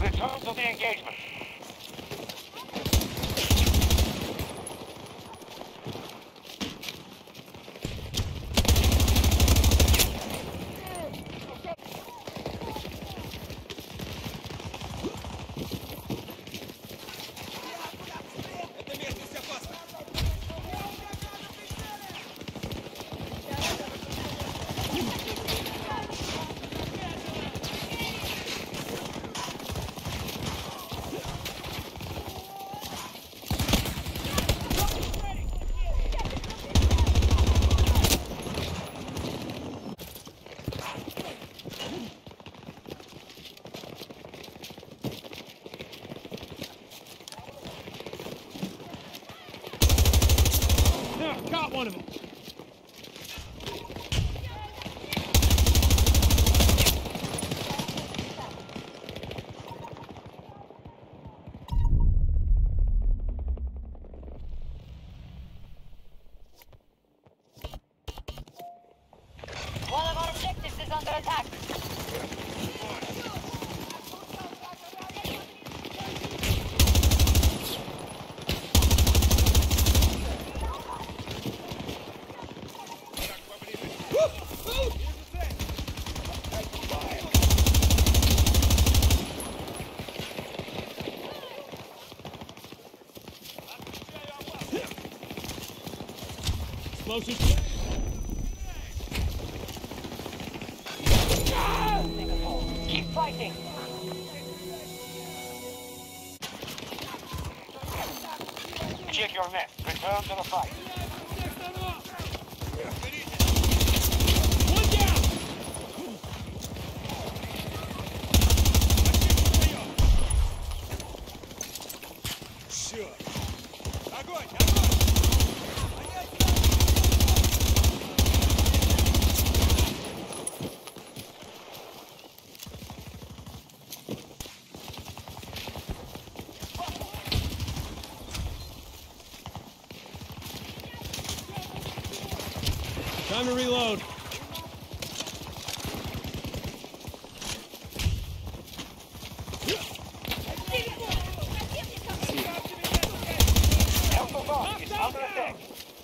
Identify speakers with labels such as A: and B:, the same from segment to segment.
A: Return to the engagement.
B: Got one of them.
C: One of our objectives is under attack.
B: Explosives.
C: Keep fighting.
A: Check your net. Return to the fight.
B: One down.
D: Sure. Огонь! Огонь!
B: Time to reload.
A: Alpha Boss is under attack.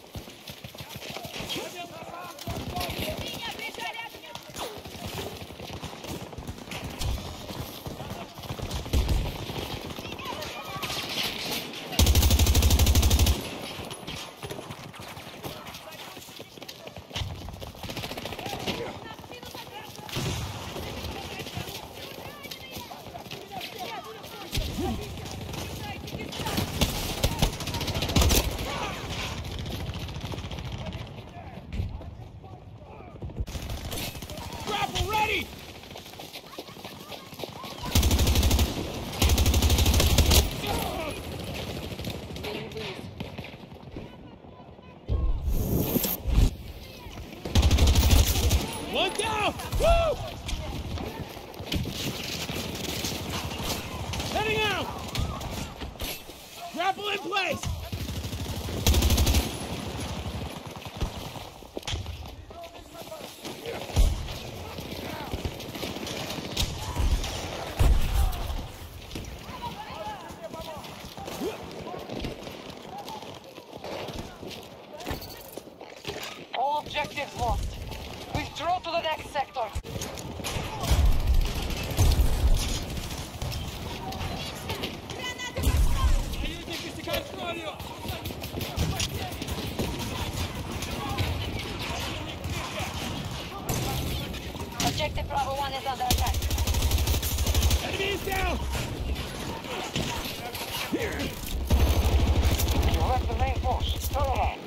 B: Grapple ready! One down! Woo! Heading out! Grapple in place!
C: All objectives lost. Withdraw to the next sector. Objective Bravo 1 is under attack.
B: Enemy is down!
A: You left the main force. Turn around.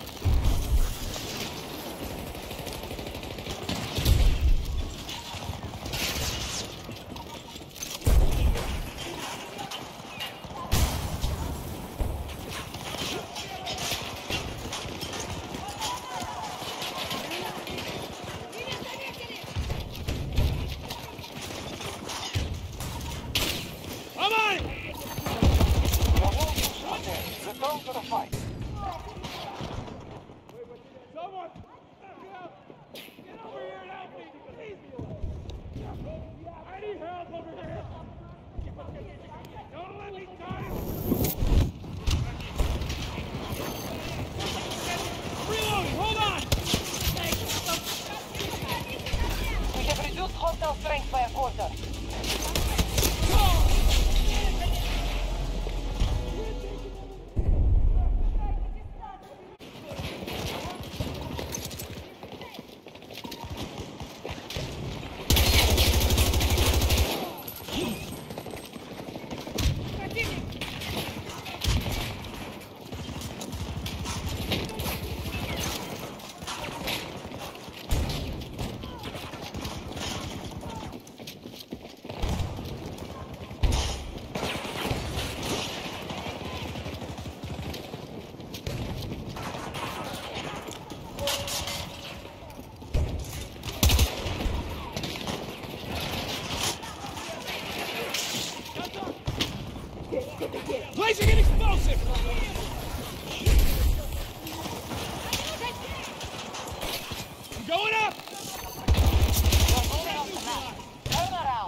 B: I'm on it!
A: Your wounded are dead. Return to the fight.
B: Don't let me die! Reloading! Hold on!
C: We have reduced hostile strength by a quarter.
B: Placing an explosive! I'm going up!
C: You're moving off the map. Turn around.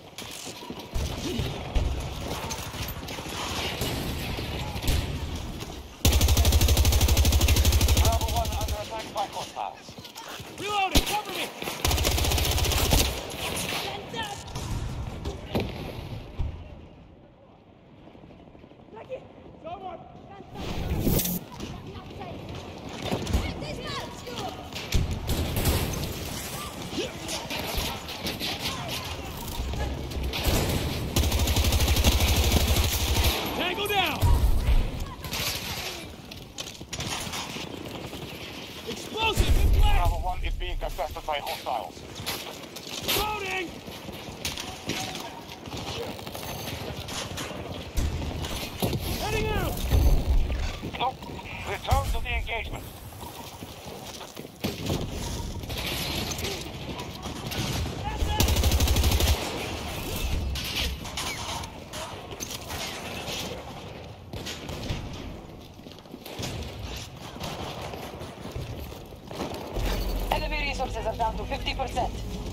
A: Bravo 1 under attack by hostiles.
B: Reloading! Cover me! Someone! Tango down! Explosive in play!
A: Bravo 1 is being contested by hostiles.
B: Loading! Heading out!
A: Stop. Return to the engagement.
C: Enemy resources are down to 50%.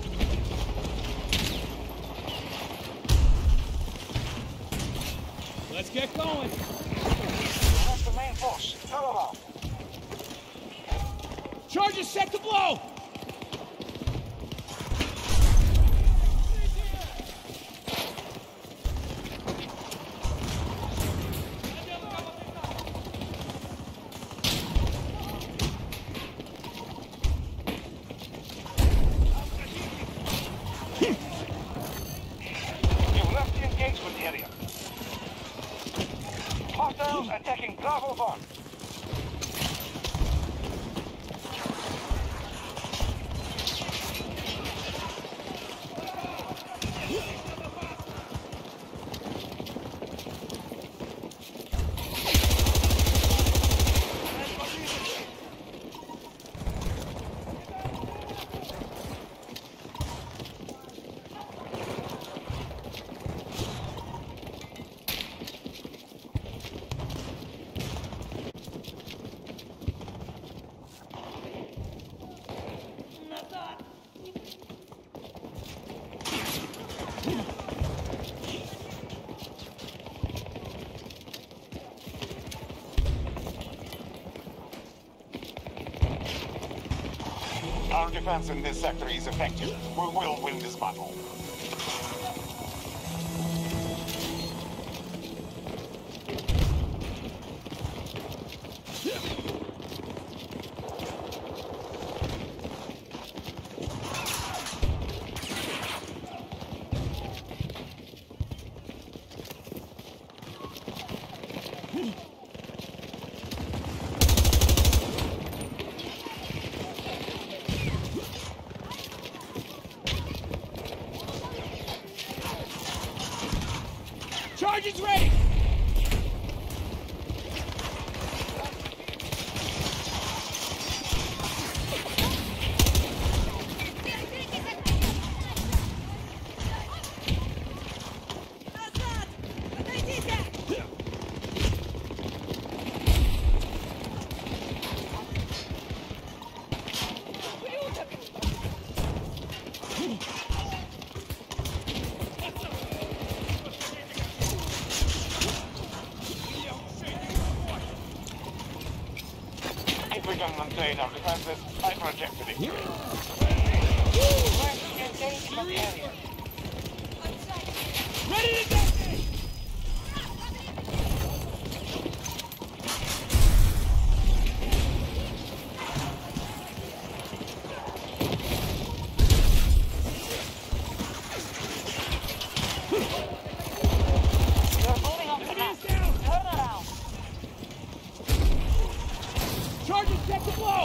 B: Let's get going!
A: That's the main force. Turn around.
B: Charges set to blow!
A: You've left the engagement area. Hostiles attacking Bravo 1. Our defense in this sector is effective. We will win this battle.
B: Charges ready!
A: can maintain our defenses, I projected it.
C: Engagement area.
B: Ready to detonate!
C: You're moving on the map. Turn around.
B: Charges set to blow!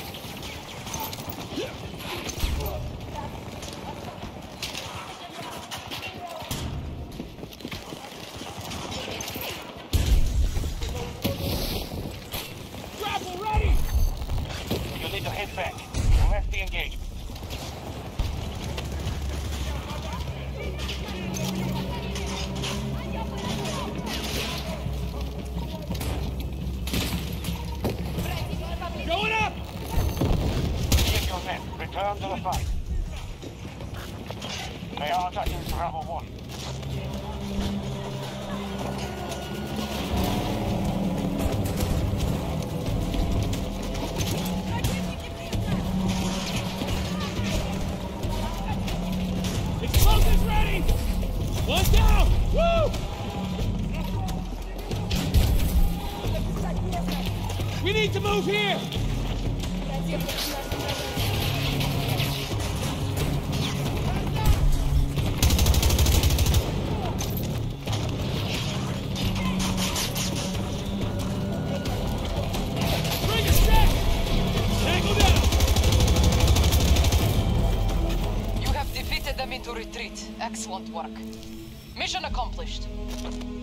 B: Grapple ready!
A: You need to head back. Arrest the engagement.
B: Going up!
A: Get your men. Return to the fight. They are attacking Bravo 1.
B: Explosives ready! One down! Woo! We need to move here! Bring us back! Tangle down!
C: You have defeated them into retreat. Excellent work. Mission accomplished.